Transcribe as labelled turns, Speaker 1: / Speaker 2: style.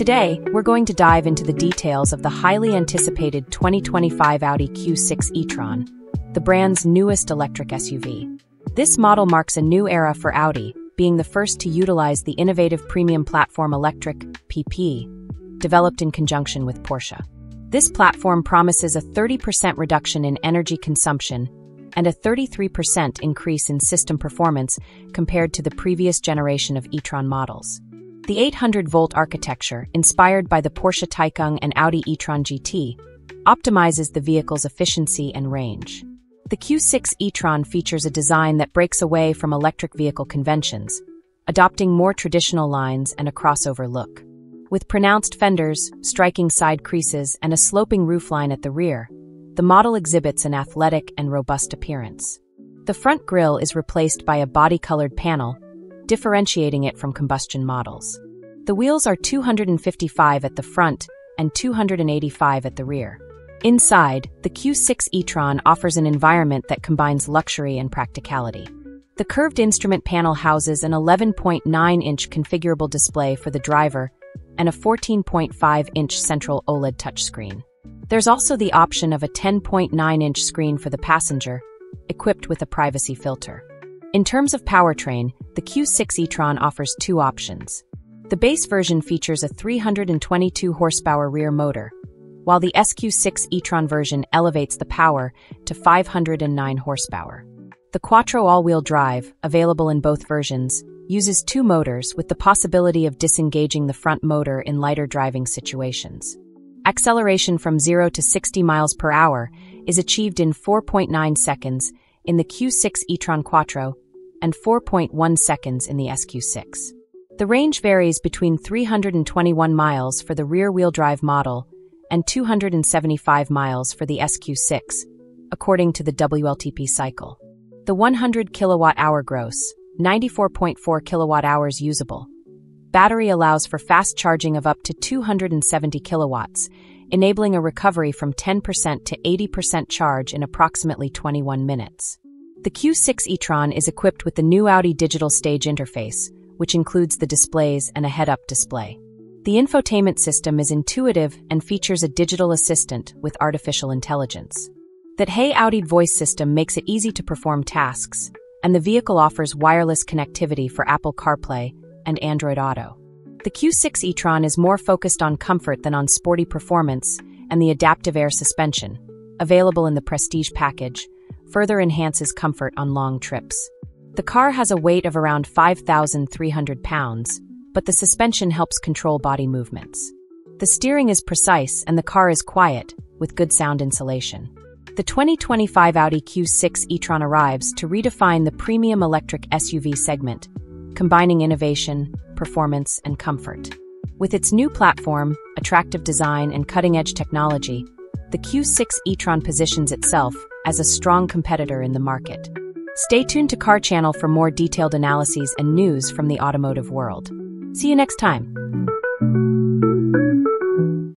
Speaker 1: Today, we're going to dive into the details of the highly anticipated 2025 Audi Q6 e-tron, the brand's newest electric SUV. This model marks a new era for Audi, being the first to utilize the innovative premium platform electric PP, developed in conjunction with Porsche. This platform promises a 30% reduction in energy consumption and a 33% increase in system performance compared to the previous generation of e-tron models. The 800-volt architecture, inspired by the Porsche Taycan and Audi e-tron GT, optimizes the vehicle's efficiency and range. The Q6 e-tron features a design that breaks away from electric vehicle conventions, adopting more traditional lines and a crossover look. With pronounced fenders, striking side creases, and a sloping roofline at the rear, the model exhibits an athletic and robust appearance. The front grille is replaced by a body-colored panel, differentiating it from combustion models. The wheels are 255 at the front and 285 at the rear. Inside, the Q6 e-tron offers an environment that combines luxury and practicality. The curved instrument panel houses an 11.9-inch configurable display for the driver and a 14.5-inch central OLED touchscreen. There's also the option of a 10.9-inch screen for the passenger, equipped with a privacy filter. In terms of powertrain, the Q6 e-tron offers two options. The base version features a 322 horsepower rear motor, while the SQ6 e-tron version elevates the power to 509 horsepower. The quattro all-wheel drive, available in both versions, uses two motors with the possibility of disengaging the front motor in lighter driving situations. Acceleration from 0 to 60 miles per hour is achieved in 4.9 seconds in the Q6 e-tron Quattro and 4.1 seconds in the SQ6. The range varies between 321 miles for the rear-wheel drive model and 275 miles for the SQ6, according to the WLTP cycle. The 100 kilowatt-hour gross, 94.4 kilowatt-hours usable battery allows for fast charging of up to 270 kilowatts, enabling a recovery from 10% to 80% charge in approximately 21 minutes. The Q6 e-tron is equipped with the new Audi digital stage interface, which includes the displays and a head-up display. The infotainment system is intuitive and features a digital assistant with artificial intelligence. That Hey Audi voice system makes it easy to perform tasks, and the vehicle offers wireless connectivity for Apple CarPlay and Android Auto. The Q6 e-tron is more focused on comfort than on sporty performance, and the adaptive air suspension, available in the Prestige package, further enhances comfort on long trips. The car has a weight of around 5,300 pounds, but the suspension helps control body movements. The steering is precise and the car is quiet, with good sound insulation. The 2025 Audi Q6 e-tron arrives to redefine the premium electric SUV segment, combining innovation, performance, and comfort. With its new platform, attractive design, and cutting-edge technology, the Q6 e-tron positions itself as a strong competitor in the market. Stay tuned to Car Channel for more detailed analyses and news from the automotive world. See you next time.